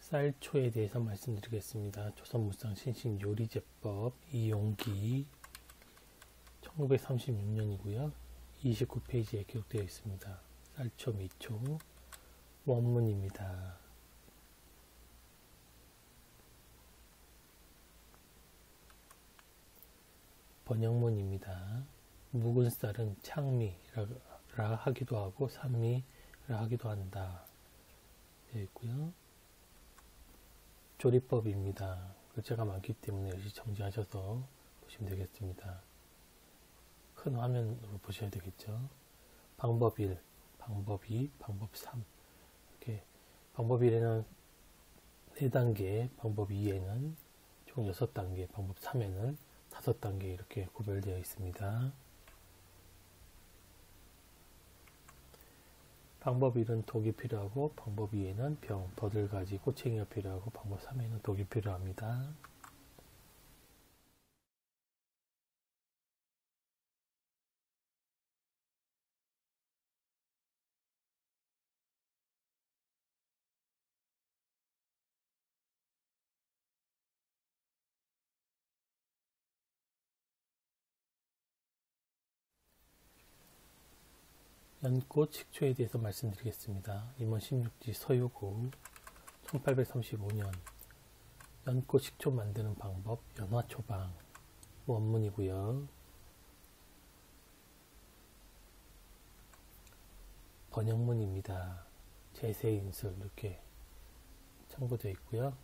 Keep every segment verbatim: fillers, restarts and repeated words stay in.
쌀초에 대해서 말씀드리겠습니다. 조선무상 신식요리제법 이용기 천구백삼십육 년이고요. 이십구 페이지에 기록되어 있습니다. 쌀초 미초 원문입니다. 번역문입니다. 묵은 쌀은 창미라 하기도 하고 산미라 하기도 한다. 되어 있고요. 조리법입니다. 글자가 많기 때문에 역시 정지하셔서 보시면 되겠습니다. 큰 화면으로 보셔야 되겠죠. 방법 일, 방법 이, 방법 삼. 이렇게 방법 일에는 네 단계, 방법 이에는 총 여섯 단계, 방법 삼에는 다섯 단계 이렇게 구별되어 있습니다. 방법 일은 독이 필요하고 방법 이에는 병, 버들가지, 꼬챙이가 필요하고 방법 삼에는 독이 필요합니다. 연꽃 식초에 대해서 말씀드리겠습니다. 임원 십육 지 서유고 천팔백삼십오 년 연꽃 식초 만드는 방법 연화초방 원문이고요. 번역문입니다. 제세인술 이렇게 참고되어 있고요.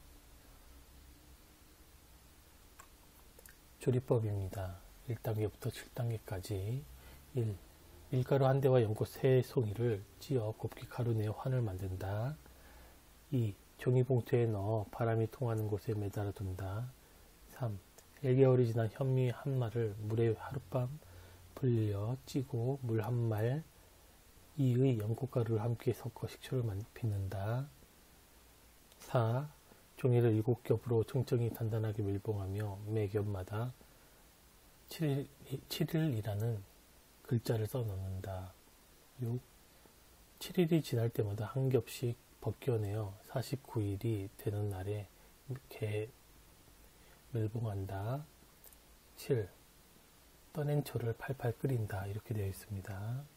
조리법입니다. 일 단계부터 칠 단계까지 일. 밀가루 한 대와 연꽃 세 송이를 찧어 곱게 가루 내어 환을 만든다. 이. 종이봉투에 넣어 바람이 통하는 곳에 매달아 둔다. 삼. 일 개월이 지난 현미 한 말을 물에 하룻밤 불려 찌고 물 한 말 이의 연꽃가루를 함께 섞어 식초를 빚는다. 사. 종이를 일곱 겹으로 청청이 단단하게 밀봉하며 매 겹마다 칠 일이라는 글자를 써 넣는다. 육. 칠 일이 지날 때마다 한 겹씩 벗겨내어 사십구 일이 되는 날에 이렇게 밀봉한다. 칠. 떠낸 초를 팔팔 끓인다. 이렇게 되어 있습니다.